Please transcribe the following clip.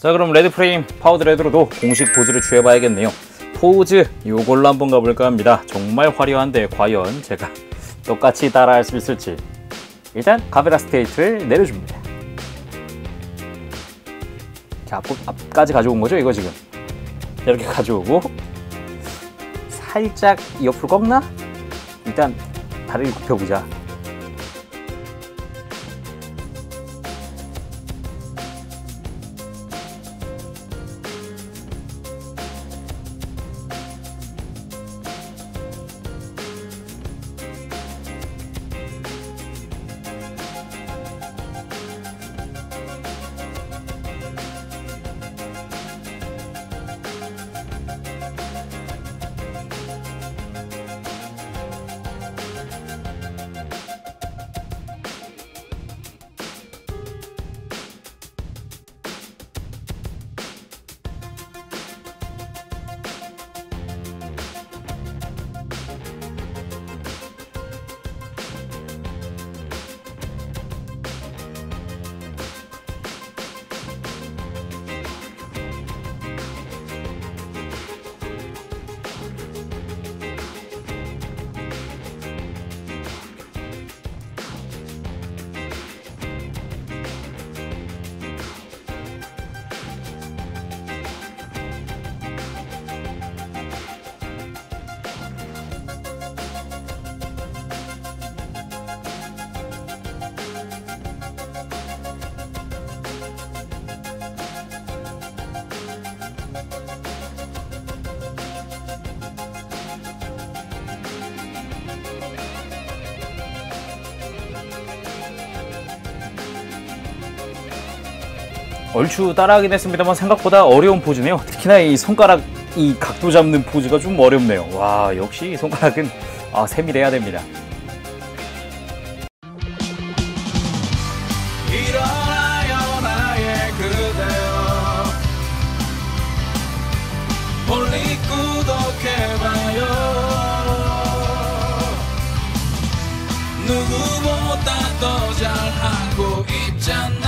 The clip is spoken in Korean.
자, 그럼 레드프레임 파워드레드로도 공식 포즈를 취해봐야겠네요. 포즈 요걸로 한번 가볼까 합니다. 정말 화려한데 과연 제가 똑같이 따라할 수 있을지. 일단 카메라 스테이트를 내려줍니다. 자, 앞까지 가져온 거죠 이거 지금. 이렇게 가져오고 살짝 옆으로 꺾나? 일단 다리를 굽혀보자. 얼추 따라하긴 했습니다만 생각보다 어려운 포즈네요. 특히나 이 손가락 이 각도 잡는 포즈가 좀 어렵네요. 와, 역시 손가락은 세밀해야 됩니다. 일어나요 나의 그대여, 멀리 구독해봐요. 누구보다 더 잘하고 있잖아.